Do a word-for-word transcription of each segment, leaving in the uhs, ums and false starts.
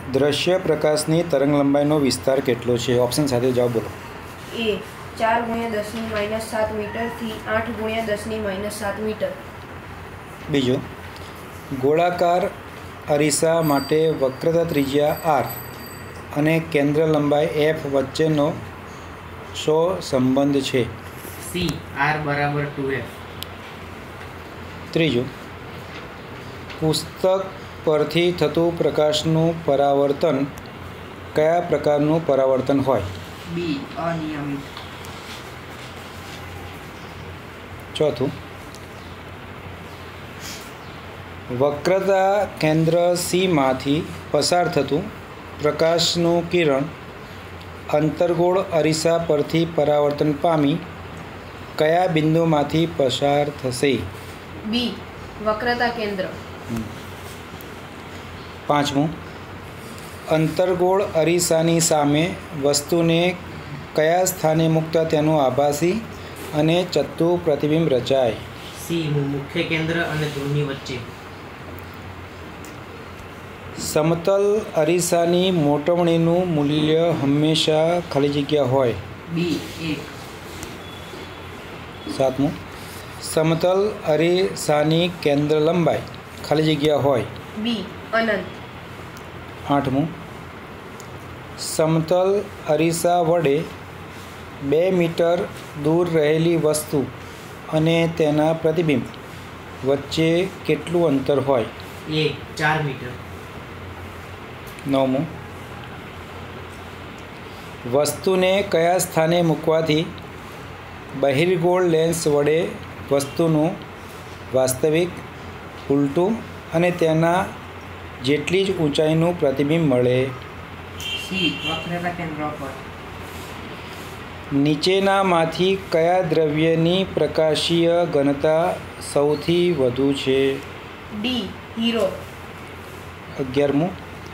દ્રશ્ય પ્રકાશની તરંગ લંબાઈનો વિસ્તાર કેટલો છે? ઓપ્શન સાથે જવાબ બોલો. એ ચાર ગુણ્યા દસની માઇનસ સાત મીટરથી આઠ ગુણ્યા દસની માઇનસ સાત મીટર. બીજો, ગોળાકાર અરીસા માટે વક્રતા ત્રિજ્યા આર અને કેન્દ્ર લંબાઈ એફ વચ્ચેનો શો સંબંધ છે? સી આર બરાબર ટુ એફ. ત્રીજો, પુસ્તક પરથી થતું પ્રકાશનું પરાવર્તન કયા પ્રકારનું પરાવર્તન હોય? બી અનિયમિત. ચોથું, વક્રતા કેન્દ્ર સીમાંથી પસાર થતું પ્રકાશનું કિરણ અંતર્ગોળ અરીસા પરથી પરાવર્તન પામી કયા બિંદુમાંથી પસાર થશે? બી વક્રતા કેન્દ્ર. પાંચમું, અંતર્ગોળ અરીસાની સામે વસ્તુને કયા સ્થાને મૂકતા તેનું આભાસી અને ચત્તુ પ્રતિબિંબ રચાય? સી મુખ્ય કેન્દ્ર અને ધ્રુવની વચ્ચે. સમતલ અરીસાની મોટવણીનું મૂલ્ય હંમેશા ખાલી જગ્યા હોય? બી એક. સાતમું, સમતલ અરીસાની કેન્દ્ર લંબાઈ ખાલી જગ્યા હોય? બી અનંત. આઠમું, સમતલ અરીસા વડે બે મીટર દૂર રહેલી વસ્તુ અને તેના પ્રતિબિંબ વચ્ચે કેટલું અંતર હોય? એ ચાર મીટર. નવમું, વસ્તુને કયા સ્થાને મૂકવાથી બહિર્ગોળ લેન્સ વડે વસ્તુનું વાસ્તવિક, ઉલટું અને તેના જેટલી જ ઊંચાઈનું પ્રતિબિંબ મળે? સી વક્રતા કેન્દ્ર પર. નીચેનામાંથી કયા દ્રવ્યની પ્રકાશીય ઘનતા સૌથી વધુ છે? ડી હીરો. અગિયારમું,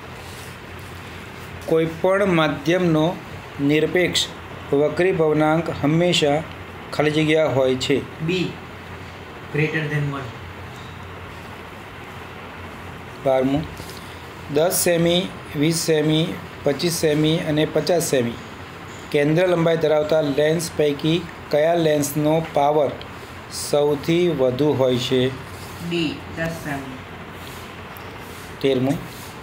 કોઈપણ માધ્યમનો નિરપેક્ષ વક્રીભવનાંક હંમેશા ખાલી જગ્યા હોય છે? B greater than one. બારમું, દસ સેમી, વીસ સેમી, પચીસ સેમી અને પચાસ સેમી કેન્દ્ર લંબાઈ ધરાવતા લેન્સ પૈકી કયા લેન્સનો પાવર સૌથી વધુ હોય છે? ડી દસ સેમી. તેરમું,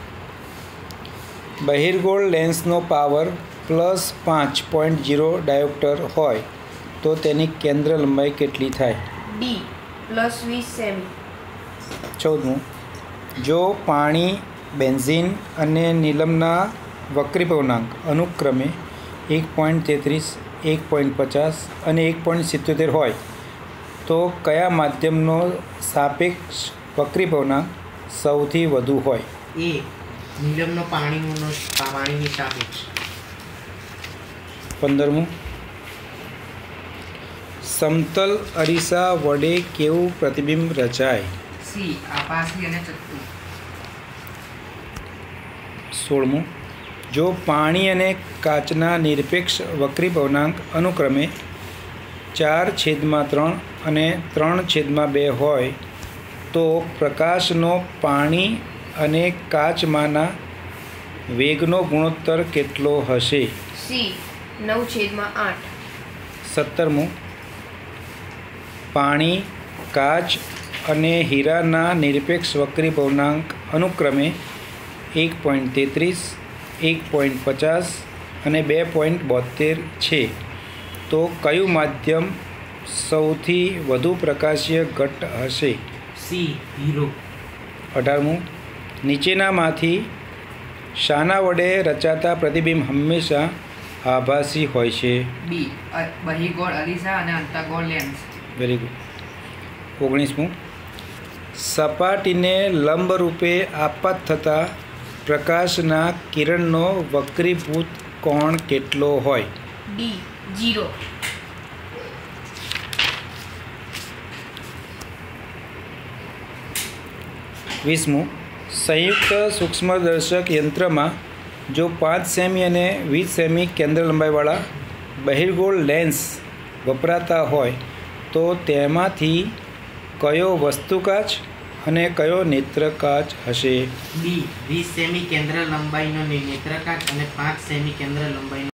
બહિર્ગોળ લેન્સનો પાવર પ્લસ પાંચ પોઈન્ટ ઝીરો ડાયોપ્ટર હોય તો તેની કેન્દ્ર લંબાઈ કેટલી થાય? ડી પ્લસ વીસ સેમી. ચૌદમું, જો પાણી, બેન્ઝીન અને નીલમના વક્રીભવનાંક અનુક્રમે એક પોઈન્ટ તેત્રીસ, એક પોઈન્ટ પચાસ અને એક પોઈન્ટ સિત્તોતેર હોય તો કયા માધ્યમનો સાપેક્ષ વક્રીભવનાંક સૌથી વધુ હોય? એ નીલમનો પાણીનો પાણીની સાપેક્ષ. પંદરમું, સમતલ અરીસા વડે કેવું પ્રતિબિંબ રચાય? સી આપાસી અને ચત્તુ. સોળમું, જો પાણી અને કાચના નિરપેક્ષ વક્રીભવનાંક અનુક્રમે ચાર છેદમાં ત્રણ અને ત્રણ છેદમાં બે હોય તો પ્રકાશનો પાણી અને કાચમાંના વેગનો ગુણોત્તર કેટલો હશે? સી નવ છેદમાં આઠ. સત્તરમું, પાણી, કાચ અને હીરાના નિરપેક્ષ વક્રીભવનાંક અનુક્રમે એક પોઈન્ટ તેત્રીસ, એક પોઈન્ટ પચાસ અને બે પોઈન્ટ બોતેર છે તો કયું માધ્યમ સૌથી વધુ પ્રકાશીય ઘટ્ટ હશે? C hero. અઢારમું, નીચેનામાંથી શાના વડે રચાતા પ્રતિબિંબ હંમેશા આભાસી હોય છે? બી બહિર્ગોળ અરીસા અને અંતર્ગોળ લેન્સ. Very good. ઓગણીસમું, સપાટીને લંબરૂપે આપાત થતા પ્રકાશના કિરણનો વક્રીભૂત કોણ કેટલો હોય? D zero. વીસમું, સંયુક્ત સૂક્ષ્મદર્શક યંત્રમાં જો પાંચ સેમી અને વીસ સેમી કેન્દ્ર લંબાઈવાળા બહિર્ગોળ લેન્સ વપરાતા હોય તો તેમાંથી કયો વસ્તુકાચ અને કયો નેત્રકાચ હશે? બી વીસ સેમી કેન્દ્ર લંબાઈનો નેત્રકાચ અને પાંચ સેમી કેન્દ્ર લંબાઈનો